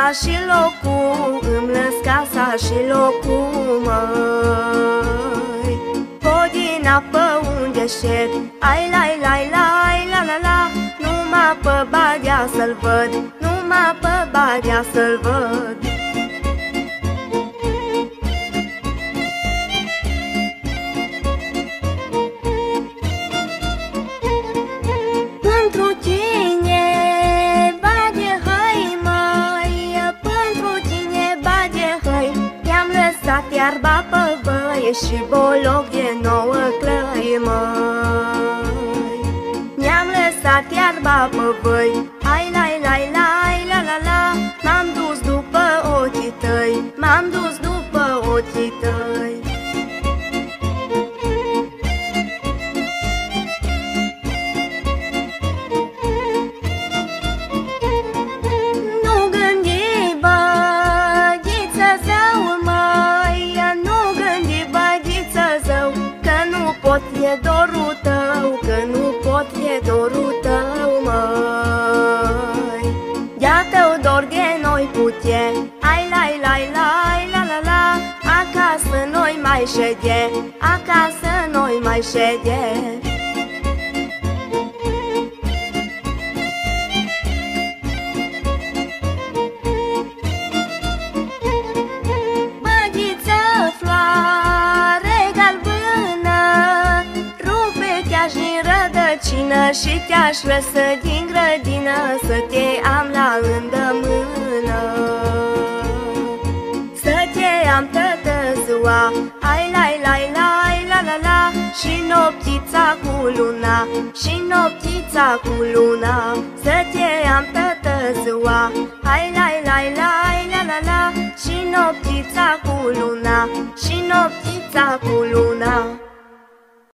casa și locul, îmi lăs casa și locul, măi. O din apă unde șed, ai lai lai lai la la la, numai pe Badea să-l văd, numai pe Badea să-l văd. Pentru tine, Badea, hăi, măi, pentru tine, Badea, hăi, i-am lăsat iarba pe băie și boloc de 9 clăi, măi. Mi-am lăsat iarba pe băi, ai lai lai lai la la la, m-am dus după ochii tăi, m-am dus după ochii tăi. E dorul tău, că nu pot, e dorul tău, măi. De-a tău dor de noi putie, ai lai lai lai la la la, acasă noi mai șede, acasă noi mai șede. Și te-aș lăsa din grădină, să te am la îndemână, să te am toată ziua, ai lai lai lai la la la, și noptița cu luna, și noptița cu luna, să te am toată ziua, ai lai lai lai la la la, și noptița cu luna, și noptița cu luna.